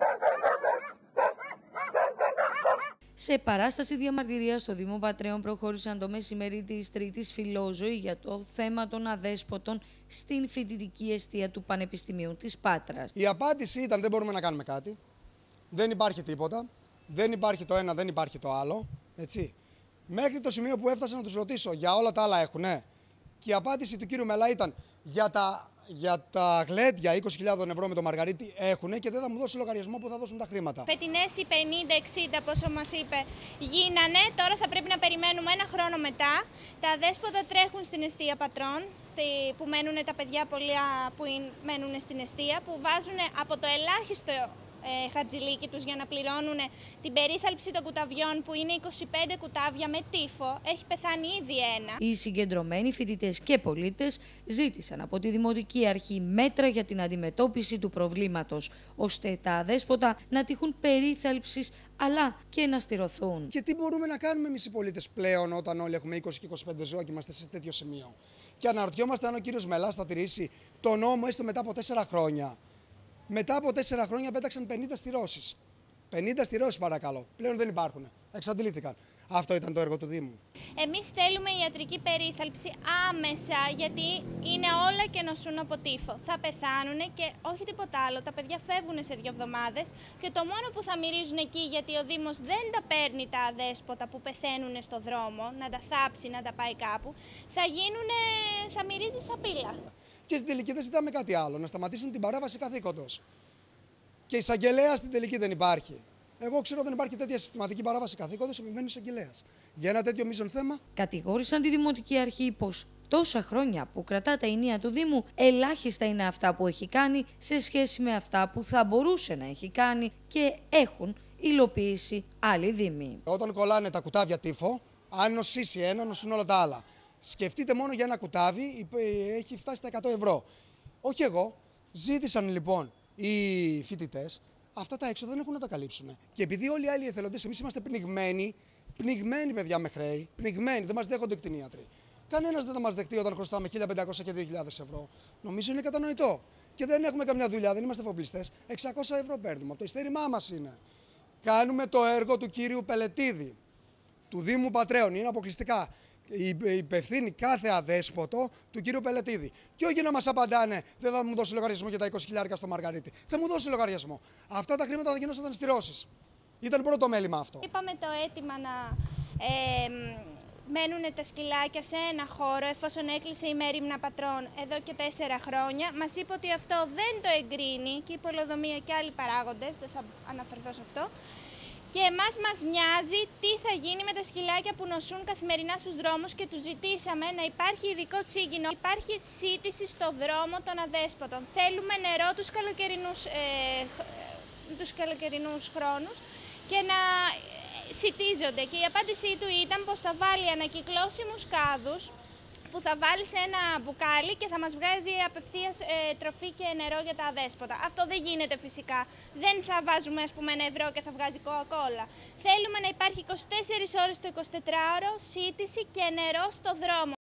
Σε παράσταση διαμαρτυρίας στο Δήμο Πατρέων προχώρησαν το μεσημέρι της Τρίτης Φιλόζωη για το θέμα των αδέσποτων στην φοιτητική εστία του Πανεπιστημίου της Πάτρας. Η απάντηση ήταν: δεν μπορούμε να κάνουμε κάτι. Δεν υπάρχει τίποτα. Δεν υπάρχει το ένα, δεν υπάρχει το άλλο. Έτσι. Μέχρι το σημείο που έφτασα να τους ρωτήσω για όλα τα άλλα έχουνε. Και η απάντηση του κύριου Μελά ήταν: για τα γλέντια 20.000 ευρώ με το Μαργαρίτη έχουνε και δεν θα μου δώσει λογαριασμό που θα δώσουν τα χρήματα. Φετινές οι 50-60 πόσο μας είπε γίνανε, τώρα θα πρέπει να περιμένουμε ένα χρόνο μετά. Τα αδέσποτα τρέχουν στην εστία Πατρών, που μένουν τα παιδιά πολλά που μένουν στην εστία, που βάζουν από το ελάχιστο χατζηλίκι τους για να πληρώνουν την περίθαλψη των κουταβιών, που είναι 25 κουτάβια με τύφο. Έχει πεθάνει ήδη ένα. Οι συγκεντρωμένοι φοιτητές και πολίτες ζήτησαν από τη Δημοτική Αρχή μέτρα για την αντιμετώπιση του προβλήματος, ώστε τα αδέσποτα να τύχουν περίθαλψης αλλά και να στηρωθούν. Και τι μπορούμε να κάνουμε εμείς οι πολίτες πλέον, όταν όλοι έχουμε 20 και 25 ζώα και είμαστε σε τέτοιο σημείο? Και αναρωτιόμαστε αν ο κύριος Μελάς θα τηρήσει τον νόμο έστω μετά από 4 χρόνια. Μετά από 4 χρόνια πέταξαν 50 στηρώσεις. 50 στηρώσεις, παρακαλώ. Πλέον δεν υπάρχουν. Εξαντλήθηκαν. Αυτό ήταν το έργο του Δήμου. Εμείς θέλουμε ιατρική περίθαλψη άμεσα, γιατί είναι όλα και νοσούν από τύφο. Θα πεθάνουν και όχι τίποτα άλλο. Τα παιδιά φεύγουν σε 2 εβδομάδες και το μόνο που θα μυρίζουν εκεί, γιατί ο Δήμος δεν τα παίρνει τα αδέσποτα που πεθαίνουν στο δρόμο, να τα θάψει, να τα πάει κάπου, θα μυρίζει σαπίλα. Και στην τελική δεν ζητάμε κάτι άλλο, να σταματήσουν την παράβαση καθήκοντος. Και εισαγγελέα στην τελική δεν υπάρχει. Εγώ ξέρω δεν υπάρχει τέτοια συστηματική παράβαση καθήκοντος, επιμένει ο εισαγγελέας. Για ένα τέτοιο μείζον θέμα. Κατηγόρησαν τη Δημοτική Αρχή πως τόσα χρόνια που κρατά τα ενία του Δήμου, ελάχιστα είναι αυτά που έχει κάνει σε σχέση με αυτά που θα μπορούσε να έχει κάνει και έχουν υλοποιήσει άλλοι Δήμοι. Όταν κολλάνε τα κουτάβια τύφο, αν νοσήσει ένα, νοσούν όλα τα άλλα. Σκεφτείτε μόνο για ένα κουτάβι, έχει φτάσει στα 100 ευρώ. Όχι εγώ. Ζήτησαν λοιπόν οι φοιτητές, αυτά τα έξοδα δεν έχουν να τα καλύψουν. Και επειδή όλοι οι άλλοι εθελοντές, εμείς είμαστε πνιγμένοι παιδιά με χρέη, πνιγμένοι, δεν μας δέχονται κτηνίατροι. Κανένας δεν θα μας δεχτεί όταν χρωστάμε 1.500 και 2.000 ευρώ. Νομίζω είναι κατανοητό. Και δεν έχουμε καμιά δουλειά, δεν είμαστε εφοπλιστές. 600 ευρώ παίρνουμε. Από το ειστέρημά μας είναι. Κάνουμε το έργο του κύριου Πελετίδη, του Δήμου Πατρέων. Είναι αποκλειστικά η υπευθύνη κάθε αδέσποτο του κύριου Πελετίδη. Και όχι να μας απαντάνε, δεν θα μου δώσει λογαριασμό για τα 20.000 στο Μαργαρίτη. Θα μου δώσει λογαριασμό. Αυτά τα χρήματα θα γινόταν στηρώσεις. Ήταν πρώτο μέλημα αυτό. Είπαμε το αίτημα να μένουν τα σκυλάκια σε ένα χώρο, εφόσον έκλεισε η Μέριμνα Πατρών εδώ και 4 χρόνια. Μας είπε ότι αυτό δεν το εγκρίνει, και η πολεοδομία και άλλοι παράγοντες, δεν θα αναφερθώ σε αυτό. Και εμάς μας νοιάζει τι θα γίνει με τα σκυλάκια που νοσούν καθημερινά στους δρόμους, και τους ζητήσαμε να υπάρχει ειδικό τσίγκινο. Υπάρχει σύτηση στο δρόμο των αδέσποτων. Θέλουμε νερό τους καλοκαιρινούς χρόνους και να σιτίζονται. Και η απάντησή του ήταν πως θα βάλει ανακυκλώσιμους κάδους που θα βάλει σε ένα μπουκάλι και θα μας βγάζει απευθείας τροφή και νερό για τα αδέσποτα. Αυτό δεν γίνεται φυσικά. Δεν θα βάζουμε, ας πούμε, 1 ευρώ και θα βγάζει κοκακόλα. Θέλουμε να υπάρχει 24 ώρες το 24ωρο σύτηση και νερό στο δρόμο.